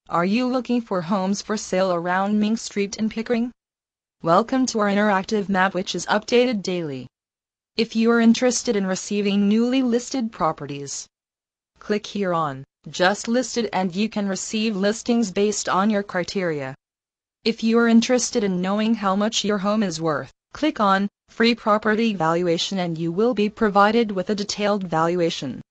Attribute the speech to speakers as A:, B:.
A: Are you looking for homes for sale around Mink Street in Pickering? Welcome to our interactive map, which is updated daily. If you are interested in receiving newly listed properties, click here on Just Listed and you can receive listings based on your criteria. If you are interested in knowing how much your home is worth, click on Free Property Valuation and you will be provided with a detailed valuation.